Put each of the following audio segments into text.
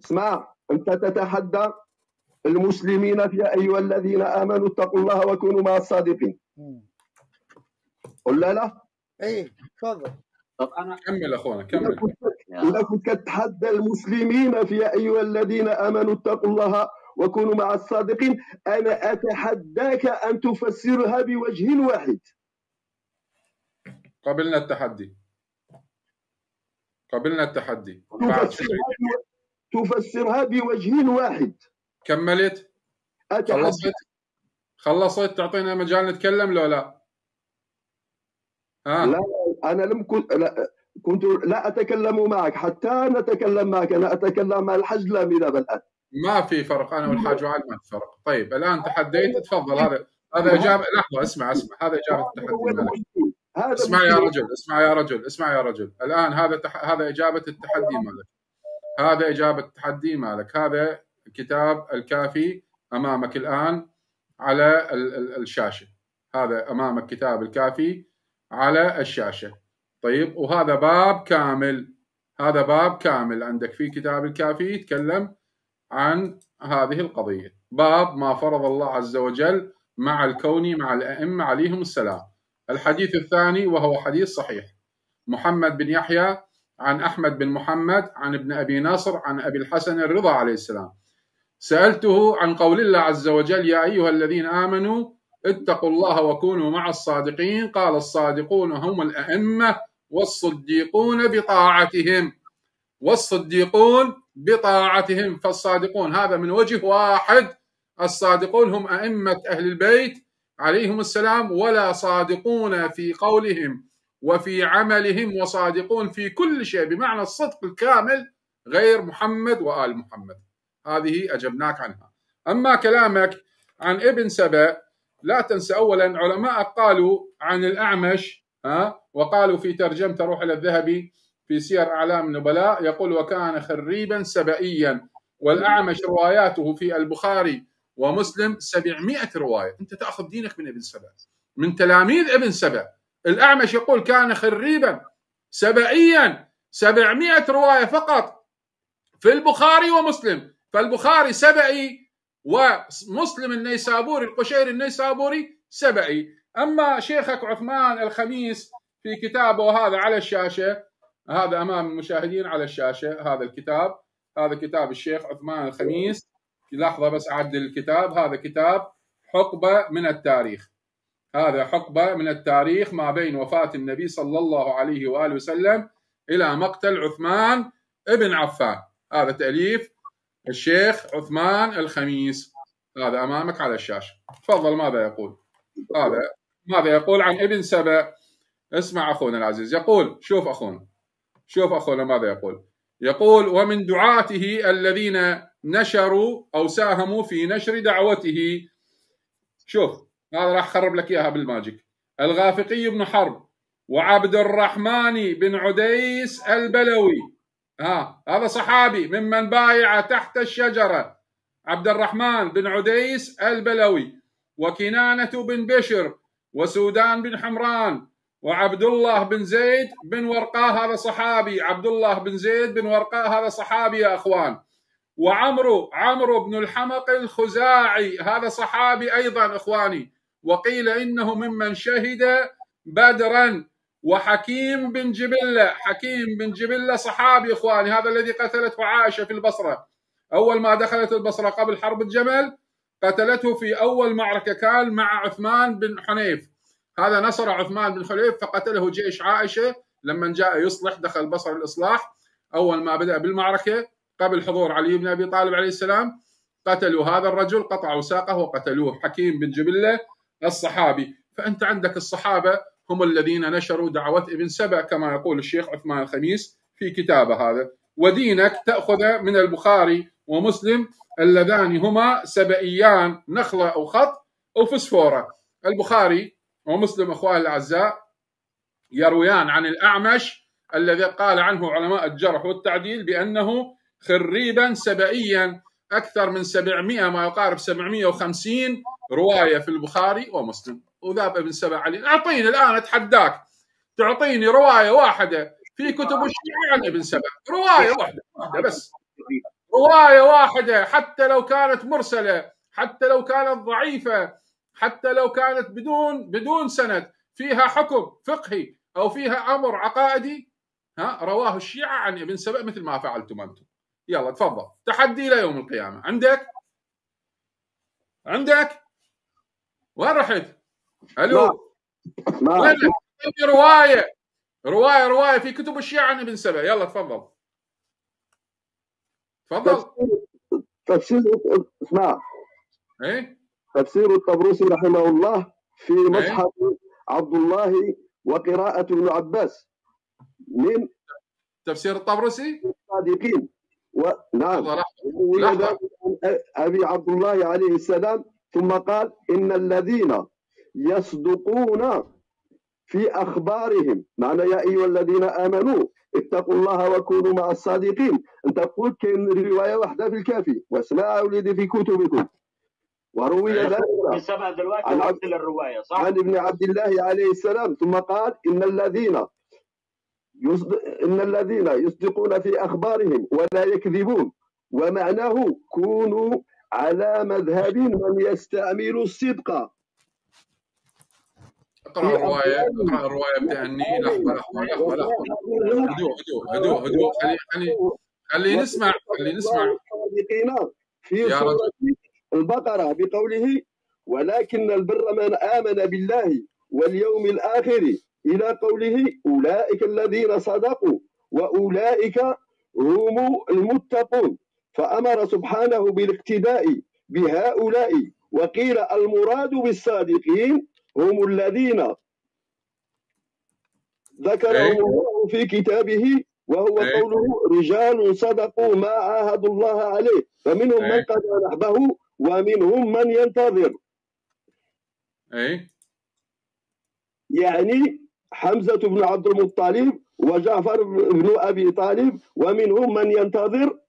اسمع، أنت تتحدى المسلمين يا أيها الذين آمنوا اتقوا الله وكونوا مع الصادقين، ولا لا؟ ايه تفضل. طب انا كمل اخونا كمل. إذا كنت تتحدى المسلمين يا أيها الذين آمنوا اتقوا الله وكونوا مع الصادقين، أنا أتحداك أن تفسرها بوجه واحد. قبلنا التحدي، قبلنا التحدي. تفسرها بوجه واحد. كملت؟ خلصت؟ تعطينا مجال نتكلم لو لا؟ لا أنا لم كنت لا أتكلم معك حتى نتكلم معك، أنا أتكلم مع الحاج لاميداب الآن. ما في فرق، أنا والحاج وعد ما في فرق. طيب الآن تحديت، تفضل. هذا إجابة. لحظة، اسمع هذا إجابة التحدي مالك. اسمع يا رجل الآن هذا إجابة التحدي مالك. هذا إجابة التحدي مالك. هذا كتاب الكافي أمامك الآن على الشاشة. هذا أمامك كتاب الكافي على الشاشة. طيب، وهذا باب كامل، هذا باب كامل عندك في كتاب الكافي يتكلم عن هذه القضية. باب ما فرض الله عز وجل مع الكون مع الأئمة عليهم السلام. الحديث الثاني وهو حديث صحيح، محمد بن يحيى عن أحمد بن محمد عن ابن أبي نصر عن أبي الحسن الرضا عليه السلام. سألته عن قول الله عز وجل يا أيها الذين آمنوا اتقوا الله وكونوا مع الصادقين، قال الصادقون هم الأئمة والصديقون بطاعتهم، والصديقون بطاعتهم. فالصادقون هذا من وجه واحد، الصادقون هم أئمة أهل البيت عليهم السلام، ولا صادقون في قولهم وفي عملهم وصادقون في كل شيء بمعنى الصدق الكامل غير محمد وآل محمد. هذه أجبناك عنها. أما كلامك عن ابن سبأ، لا تنسى أولا علماء قالوا عن الأعمش وقالوا في ترجمة روح إلى الذهبي في سير أعلام النبلاء يقول وكان خريبا سبئيا، والأعمش رواياته في البخاري ومسلم 700 رواية. أنت تأخذ دينك من ابن سبأ، من تلاميذ ابن سبأ. الأعمش يقول كان خريبا سبئيا، 700 رواية فقط في البخاري ومسلم. فالبخاري سبئي ومسلم النيسابوري القشيري النيسابوري سبئي. أما شيخك عثمان الخميس في كتابه هذا على الشاشة، هذا أمام المشاهدين على الشاشة، هذا الكتاب، هذا كتاب الشيخ عثمان الخميس. لحظة بس أعدل الكتاب. هذا كتاب حقبة من التاريخ، هذا حقبة من التاريخ ما بين وفاة النبي صلى الله عليه وآله وسلم إلى مقتل عثمان ابن عفان. هذا تأليف الشيخ عثمان الخميس، هذا أمامك على الشاشة. تفضل. ماذا يقول؟ هذا ماذا يقول عن ابن سبأ؟ اسمع أخونا العزيز، يقول شوف أخونا ماذا يقول. يقول ومن دعاته الذين نشروا أو ساهموا في نشر دعوته. شوف هذا راح أخرب لك إياها بالماجيك. الغافقي بن حرب، وعبد الرحمن بن عديس البلوي، هذا صحابي ممن بايع تحت الشجرة، عبد الرحمن بن عديس البلوي، وكنانة بن بشر، وسودان بن حمران، وعبد الله بن زيد بن ورقاء، هذا صحابي. عبد الله بن زيد بن ورقاء هذا صحابي يا أخوان. وعمرو بن الحمق الخزاعي هذا صحابي أيضا إخواني، وقيل إنه ممن شهد بدرا. وحكيم بن جبلة صحابي إخواني، هذا الذي قتلته عائشة في البصرة أول ما دخلت البصرة قبل حرب الجمل، قتلته في أول معركة كان مع عثمان بن حنيف. هذا نصر عثمان بن حنيف فقتله جيش عائشة لما جاء يصلح، دخل البصرة الإصلاح أول ما بدأ بالمعركة قبل حضور علي بن أبي طالب عليه السلام. قتلوا هذا الرجل، قطعوا ساقه وقتلوه، حكيم بن جبلة الصحابي. فأنت عندك الصحابة هم الذين نشروا دعوة ابن سبأ كما يقول الشيخ عثمان الخميس في كتابه هذا. ودينك تأخذ من البخاري ومسلم اللذان هما سبئيان، نخلة أو خط أو فسفورة. البخاري ومسلم أخواني الأعزاء يرويان عن الأعمش الذي قال عنه علماء الجرح والتعديل بأنه خريبا سبئيا، أكثر من 700 ما يقارب 750 رواية في البخاري ومسلم. وذاب ابن سبأ علي. أعطيني الآن أتحداك تعطيني رواية واحدة في كتب الشيعة عن ابن سبأ، رواية واحدة بس، رواية واحدة حتى لو كانت مرسلة، حتى لو كانت ضعيفة، حتى لو كانت بدون سند، فيها حكم فقهي أو فيها أمر عقائدي، رواه الشيعة عن ابن سبأ مثل ما فعلتم أنتم. يلا تفضل، تحدي إلى يوم القيامة. عندك وين رحت؟ الو وين؟ رواية في كتب الشيعة عن ابن سبأ. يلا تفضل. تفسير اسمع. ايه تفسير الطبرسي رحمه الله في مصحف عبد الله وقراءة ابن عباس من تفسير الطبرسي الصادقين. ونعم لحظة. أبي عبد الله عليه السلام ثم قال إن الذين يصدقون في أخبارهم، معنى يا أيها الذين آمنوا اتقوا الله وكونوا مع الصادقين. أنت قلت كاين رواية واحدة في الكافي، واسمعها وليدي في كتبكم. وروي ذلك عن ابن عبد الله عليه السلام ثم قال إن الذين يصدقون في أخبارهم ولا يكذبون، ومعناه كونوا على مذهب من يستعمل الصدق. اقرأ الرواية بتأني. لحظة. هدوء. خلي نسمع. في سورة البقرة بقوله ولكن البر من آمن بالله واليوم الآخر إلى قوله أولئك الذين صدقوا وأولئك هم المتقون. فأمر سبحانه بالاقتداء بهؤلاء، وقيل المراد بالصادقين هم الذين ذكرهم الله في كتابه، وهو قوله رجال صدقوا ما عاهدوا الله عليه فمنهم من قضى نحبه ومنهم من ينتظر. يعني حمزة بن عبد المطلب وجعفر بن أبي طالب ومنهم من ينتظر،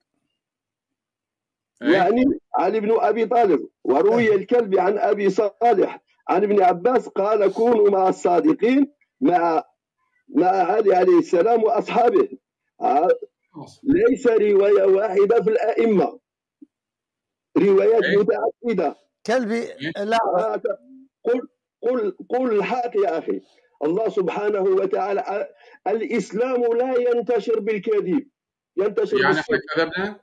يعني علي بن أبي طالب. وروي الكلب عن أبي صالح عن ابن عباس قال كونوا مع الصادقين مع علي عليه السلام وأصحابه. ليس رواية واحدة في الأئمة، روايات متعددة. كلبي لا قل الحق يا أخي. الله سبحانه وتعالى الإسلام لا ينتشر بالكذب، ينتشر يعني احنا كذبنا؟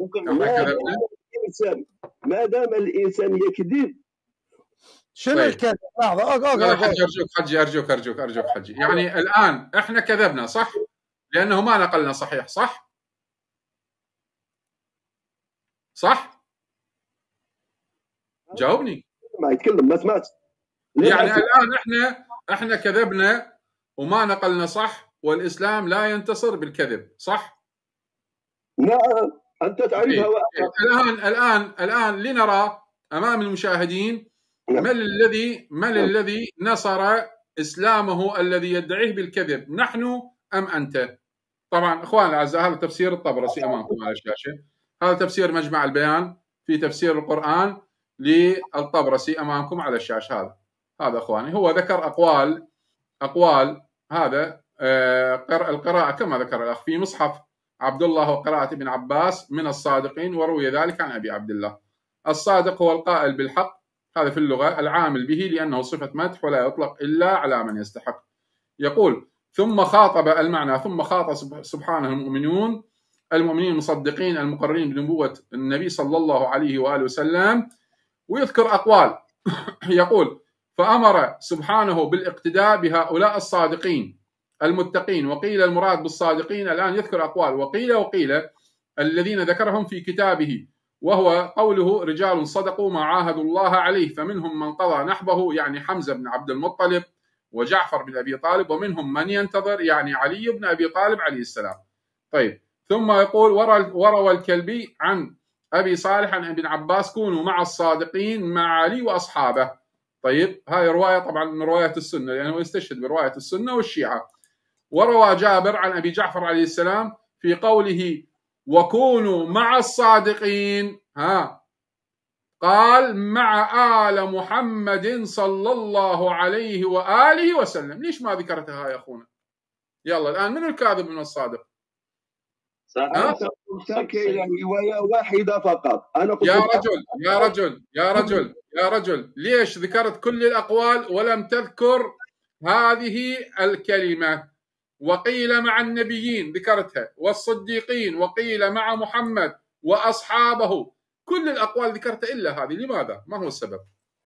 ما دام الإنسان يكذب. شنو الكذب؟ لحظة. حجي أرجوك حجي. يعني الآن احنا كذبنا صح؟ لأنه ما نقلنا صحيح، صح؟ جاوبني. ما يتكلم ما سمعت. يعني الآن احنا كذبنا وما نقلنا صح، والإسلام لا ينتصر بالكذب، صح؟ نعم أنت تعرفها. الآن لنرى أمام المشاهدين من الذي نصر إسلامه الذي يدعيه بالكذب، نحن أم أنت؟ طبعا أخوان الأعزاء هذا تفسير الطبرسي أمامكم على الشاشة، هذا تفسير مجمع البيان في تفسير القرآن للطبرسي أمامكم على الشاشة. هذا أخواني هو ذكر أقوال هذا القراءة كما ذكر الأخ في مصحف عبد الله وقراءة ابن عباس من الصادقين، وروي ذلك عن أبي عبد الله. الصادق هو القائل بالحق، هذا في اللغة العامل به لأنه صفة مدح ولا يطلق إلا على من يستحق. يقول ثم خاطب سبحانه المؤمنين المصدقين المقررين بنبوة النبي صلى الله عليه وآله وسلم، ويذكر أقوال. يقول فأمر سبحانه بالاقتداء بهؤلاء الصادقين المتقين، وقيل المراد بالصادقين الآن يذكر أقوال، وقيل الذين ذكرهم في كتابه، وهو قوله رجال صدقوا ما عاهدوا الله عليه فمنهم من قضى نحبه، يعني حمزة بن عبد المطلب وجعفر بن أبي طالب، ومنهم من ينتظر، يعني علي بن أبي طالب عليه السلام. طيب ثم يقول وروى الكلبي عن أبي صالح عن ابن عباس كونوا مع الصادقين مع علي وأصحابه. طيب هاي رواية طبعا من رواية السنة لأنه يستشهد برواية السنة والشيعة. وروى جابر عن أبي جعفر عليه السلام في قوله وكونوا مع الصادقين، قال مع آل محمد صلى الله عليه وآله وسلم. ليش ما ذكرتها يا أخونا؟ يلا الآن من الكاذب من الصادق؟ أنت قلت إلى رواية واحدة فقط. أنا قلت يا رجل ليش ذكرت كل الأقوال ولم تذكر هذه الكلمة؟ وقيل مع النبيين ذكرتها، والصديقين، وقيل مع محمد وأصحابه، كل الأقوال ذكرتها إلا هذه. لماذا؟ ما هو السبب؟